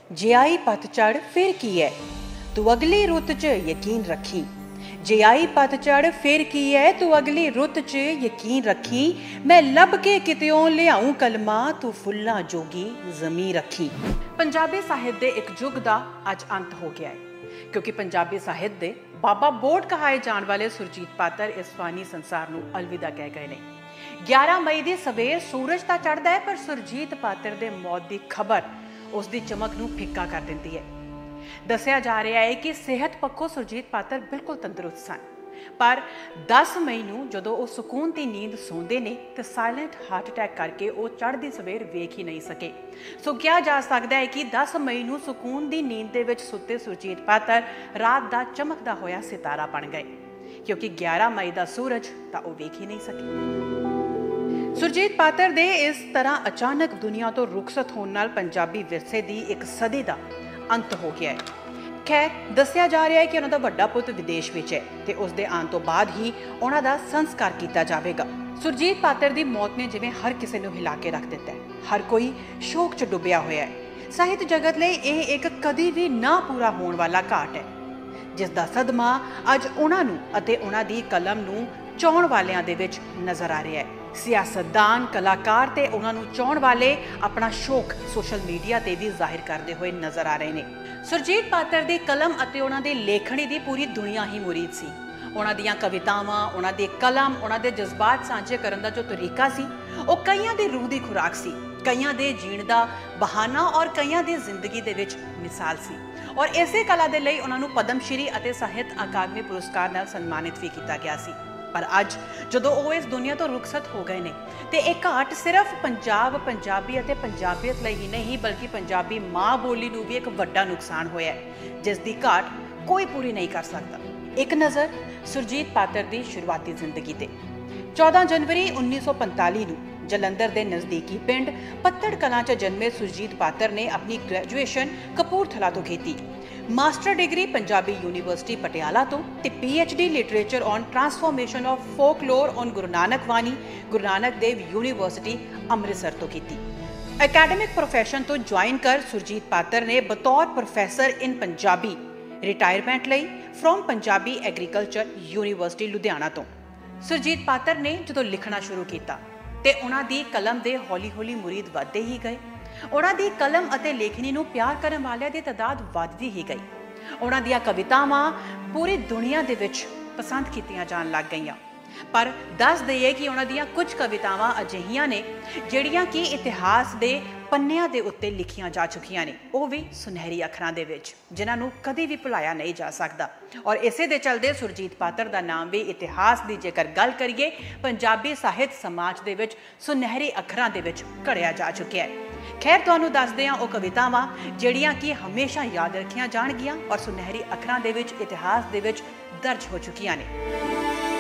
जे आई पतझड़ फिर की है, तू अगली रुत च यकीन रखी। जे आई पतझड़ फिर की है, तू अगली रुत च यकीन रखी। मैं लब के कित्यों लियाऊं कलमा, तू फुल्लां जोगी जमी रखी। पंजाबी साहित्य दे एक युग दा अज अंत हो गया है, क्योंकि पंजाबी साहित्य दे बाबा बोट कहाए जाने वाले सुरजीत पात्र इस फानी संसार नूं अलविदा कह गए ने। 11 मई की सवेर सूरज तो चढ़ता है, पर सुरजीत पात्र के मौत की खबर उसकी चमक नूं फिक्का कर देती है। दसिया जा रहा है कि सेहत पक्षों सुरजीत पात्र बिल्कुल तंदुरुस्त सन, पर 10 मई नूं जदों वो सुकून की नींद सौंदे ने तो साइलेंट हार्ट अटैक करके वो चढ़ती सवेर वेख ही नहीं सके। सो कहा जा सकता है कि 10 मई नूं सुकून की नींद दे विच सुते सुरजीत पात्र रात का चमकदा होया सितारा बन गए, क्योंकि 11 मई का सूरज तो वो वेख ही नहीं सके। सुरजीत पात्र दे इस तरह अचानक दुनिया तो रुखसत होने नाल पंजाबी विरसे दी एक सदी का अंत हो गया है। खैर, दसिया जा रहा है कि उन्होंने वड्डा पुत विदेश विच है ते उसदे आने तो बाद ही उन्हों दा संस्कार किया जाएगा। सुरजीत पात्र की मौत ने जिवें हर किसी नूं हिला के रख दिता है। हर कोई शोक च डुबिया होया है। साहित्य जगत लई यह एक कदी भी ना पूरा होने वाला घाट है, जिसका सदमा अज उन्हां नूं अते उन्हां दी कलम नूं चाहण वालियां दे विच नजर आ रहा है। सियासतदान, कलाकार ते उन्हां नूं चाहण वाले अपना शौक सोशल मीडिया ते भी जाहिर करते हुए नजर आ रहे हैं। सुरजीत पात्र दी कलम अते उन्हां दे लेखणी दी पूरी दुनिया ही मुरीद सी। उन्हां दियां कवितावां, उन्हां दी कलम, उन्हां दे जज्बात सांझे करन दा जो तरीका सी, वो कईयां दी रूह दी खुराक सी, कईयां दे जीण दा बहाना और कईयां दी जिंदगी दे विच मिसाल सी। और इसे कला दे लई उन्हां नूं पद्म श्री अते साहित्य अकादमी पुरस्कार नाल सन्मानित भी किया गया सी। पर अज जदों वो इस दुनिया तो रुखसत हो गए ने ते एक घाट सिर्फ पंजाब, पंजाबी अते पंजाबीयत लई ही नहीं, बल्कि पंजाबी माँ बोली नूं भी एक वड्डा नुकसान होया है, जिसदी घाट कोई पूरी नहीं कर सकता। एक नज़र सुरजीत पात्र की शुरुआती जिंदगी ते 14 जनवरी 1945 नूं जलंधर के नज़दीकी पिंड पत्तड़ कलां च जन्मे सुरजीत पात्र ने अपनी ग्रेजुएशन कपूरथला तो की, master degree Punjabi university Patiala तो ते PhD literature on transformation of folklore on Guru Nanak Vani, Guru Nanak Dev university Amritsar तो की। एकेडमिक प्रोफैशन तो ज्वाइन कर सुरजीत पात्र ने बतौर प्रोफैसर इन पंजाबी रिटायरमेंट लई from Punjabi agriculture university Ludhiana तो। सुरजीत पात्र ने जो लिखना शुरू किया ते उन्हां दी कलम दे हौली हौली मुरीद वधदे ही गए। उन्हां दी कलम अते लेखनी नूं प्यार करन वालियां दी तादाद वधदी ही गई। उन्हां दियां कवितावां पूरी दुनिया दे विच पसंद कीतियां जाण लग गईयां। पर दस दईए कि उन्हां दियां कुछ कवितावां अजिहियां ने जिहड़ियां कि इतिहास दे पन्नियां दे उत्ते लिखियां जा चुकियां ने, वो भी सुनहरी अखरां दे विच, जिन्हां नूं कदी भी भुलाया नहीं जा सकदा। और इसे दे चलदे सुरजीत पात्र दा नाम भी इतिहास दी जेकर गल करिए पंजाबी साहित्य समाज दे विच सुनहरी अखरां दे विच घड़िया जा चुकिया है। खैर, तुहानूं दसदे हां वो कवितावां जिहड़ियां कि हमेशा याद रखियां जाणगियां और सुनहरी अखरां दे विच इतिहास दे विच दर्ज हो चुकियां ने।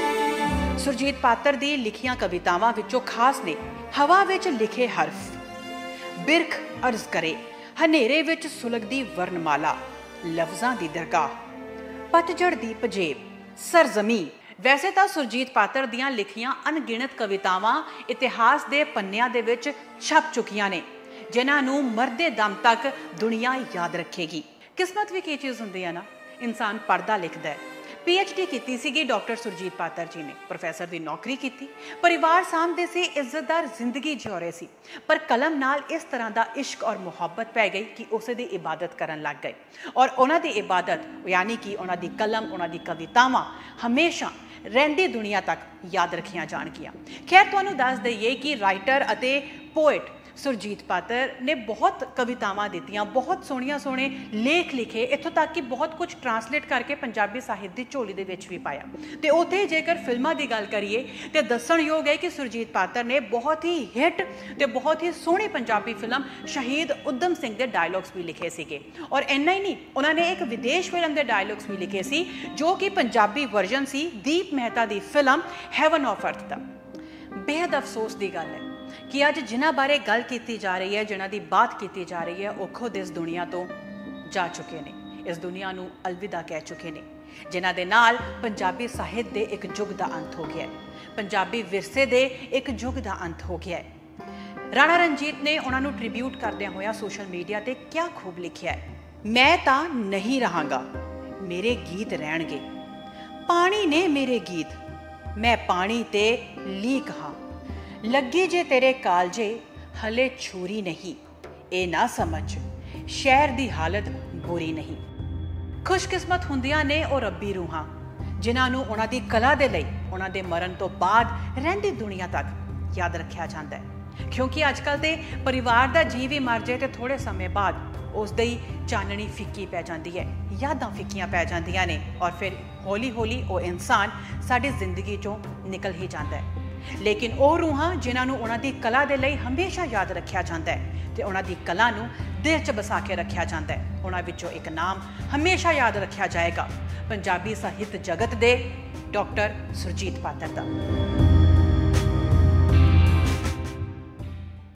सुरजीत पात्र दी लिखियां कवितावां विचों खास ने हवा विच लिखे हरफ, बिरख अर्ज करे, हनेरे विच सुलगदी वर्णमाला, लफ्जां दी दरगाह, पतझड़ दी पजेब, सरजमी। वैसे तो सुरजीत पात्र दियां लिखियां अनगिणत कवितावां इतिहास दे पन्नियां दे विच छप चुकियां ने, जिन्हां नूं मरदे दम तक दुनिया याद रखेगी। किस्मत भी की चीज़ हुंदी है ना, इंसान पढ़दा लिखदा है। PhD की सीगी डॉक्टर सुरजीत पात्र जी ने, प्रोफैसर की नौकरी की, परिवार सामभदे से इज्जतदार जिंदगी जिउ रहे सी, पर कलम नाल इस तरह का इश्क और मुहब्बत पै गई कि उस दी इबादत करन लग गए। और उन्हां दी इबादत यानी कि उन्हां दी कलम, उन्हां दी कवितावां हमेशा रहिंदी दुनिया तक याद रखियां जाणगियां। खैर, तुहानूं दस दईए कि राइटर अते पोएट सुरजीत पात्र ने बहुत कवितावां दित्तियां, बहुत सोहणियां सोहणे लेख लिखे, इत्थों तक कि बहुत कुछ ट्रांसलेट करके पंजाबी साहित्य की झोली दे विच भी पाया। तो उत्थे जेकर फिल्मां की गल करिए तो दस्सणयोग है कि सुरजीत पात्र ने बहुत ही हिट तो बहुत ही सोहनी पंजाबी फिल्म शहीद उधम सिंह के डायलॉग्स भी लिखे सीगे। और इन्ना ही नहीं, उन्होंने एक विदेश फिल्म के डायलॉग्स भी लिखे सी, जो कि पंजाबी वर्जन सी दीप मेहता की फिल्म हैवन ऑफ अर्थ का। बेहद अफसोस की गल है कि अज जिन्हां बारे गल की जा रही है, जिन्हां की बात की जा रही है, वो खुद इस दुनिया तो जा चुके ने, इस दुनिया नूं अलविदा कह चुके ने, जिन्हां दे नाल पंजाबी साहित्य दे एक युग का अंत हो गया है, पंजाबी विरसे दे एक युग का अंत हो गया है। ਰਾਣਾ ਰਣਜੀਤ ਨੇ ਉਹਨਾਂ ਨੂੰ ਟ੍ਰਿਬਿਊਟ ਕਰਦਿਆਂ ਹੋਇਆ ਸੋਸ਼ਲ ਮੀਡੀਆ ਤੇ ਕਿਆ ਖੂਬ ਲਿਖਿਆ ਹੈ, ਮੈਂ ਤਾਂ ਨਹੀਂ ਰਹਾਂਗਾ, ਮੇਰੇ ਗੀਤ ਰਹਿਣਗੇ। ਪਾਣੀ ਨੇ ਮੇਰੇ ਗੀਤ, ਮੈਂ ਪਾਣੀ ਤੇ ਲੀਕ ਹਾਂ। ਲੱਗੀ ਜੇ ਤੇਰੇ ਕਾਲਜੇ ਹਲੇ ਛੁਰੀ ਨਹੀਂ, ਇਹ ਨਾ ਸਮਝ ਸ਼ਹਿਰ ਦੀ ਹਾਲਤ ਬੁਰੀ ਨਹੀਂ। ਖੁਸ਼ਕਿਸਮਤ ਹੁੰਦੀਆਂ ਨੇ ਉਹ ਰੱਬੀ ਰੂਹਾਂ ਜਿਨ੍ਹਾਂ ਨੂੰ ਉਹਨਾਂ ਦੀ ਕਲਾ ਦੇ ਲਈ ਉਹਨਾਂ ਦੇ ਮਰਨ ਤੋਂ ਬਾਅਦ ਰਹਿੰਦੀ ਦੁਨੀਆ ਤੱਕ ਯਾਦ ਰੱਖਿਆ ਜਾਂਦਾ ਹੈ। ਕਿਉਂਕਿ ਅੱਜ ਕੱਲ੍ਹ ਤੇ ਪਰਿਵਾਰ ਦਾ ਜੀਅ ਵੀ ਮਰ ਜਾਏ ਤੇ ਥੋੜ੍ਹੇ ਸਮੇਂ ਬਾਅਦ ਉਸ ਦੀ ਚਾਨਣੀ ਫਿੱਕੀ ਪੈ ਜਾਂਦੀ ਹੈ, ਯਾਦਾਂ ਫਿੱਕੀਆਂ ਪੈ ਜਾਂਦੀਆਂ ਨੇ ਔਰ ਫਿਰ ਹੌਲੀ ਹੌਲੀ ਉਹ ਇਨਸਾਨ ਸਾਡੀ ਜ਼ਿੰਦਗੀ 'ਚੋਂ ਨਿਕਲ ਹੀ ਜਾਂਦਾ ਹੈ। ਲੇਕਿਨ ਉਹ ਰੂਹਾਂ ਜਿਨ੍ਹਾਂ ਨੂੰ ਉਹਨਾਂ ਦੀ ਕਲਾ ਦੇ ਲਈ ਹਮੇਸ਼ਾ ਯਾਦ ਰੱਖਿਆ ਜਾਂਦਾ ਹੈ ਤੇ ਉਹਨਾਂ ਦੀ ਕਲਾ ਨੂੰ ਦਿਲ 'ਚ ਵਸਾ ਕੇ ਰੱਖਿਆ ਜਾਂਦਾ ਹੈ, ਉਹਨਾਂ ਵਿੱਚੋਂ ਇੱਕ ਨਾਮ ਹਮੇਸ਼ਾ ਯਾਦ ਰੱਖਿਆ ਜਾਏਗਾ, ਪੰਜਾਬੀ ਸਾਹਿਤ ਜਗਤ ਦੇ ਡਾਕਟਰ ਸੁਰਜੀਤ ਪਾਤਰ ਦਾ।